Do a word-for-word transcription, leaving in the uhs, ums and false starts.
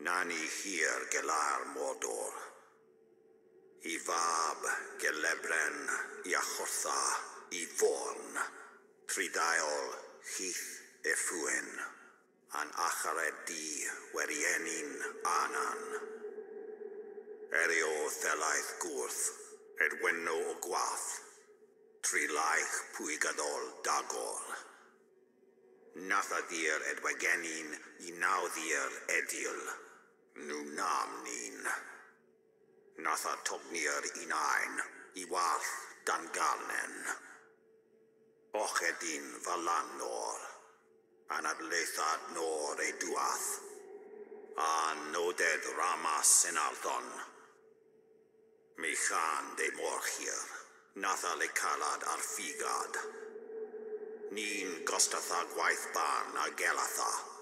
Nani hir gelar Mordor. I fab gelebren i achortha i forn. Tridaol hith e ffwyn. An achared di werienin anan. Erio thelaeth gwrth, edwenno o gwath. Trilaich pwygadol dagor. Nathadir edwegenin i nawddir edil. Nu nam nin. Natha tognir inain i warth dan galnen. Ochedin valanor. Anadleithad nor e duath. A noded ramas senalthon. Mechan de morchir. Natha le calad ar figad. Nin gostatha gwaith barn a gelatha.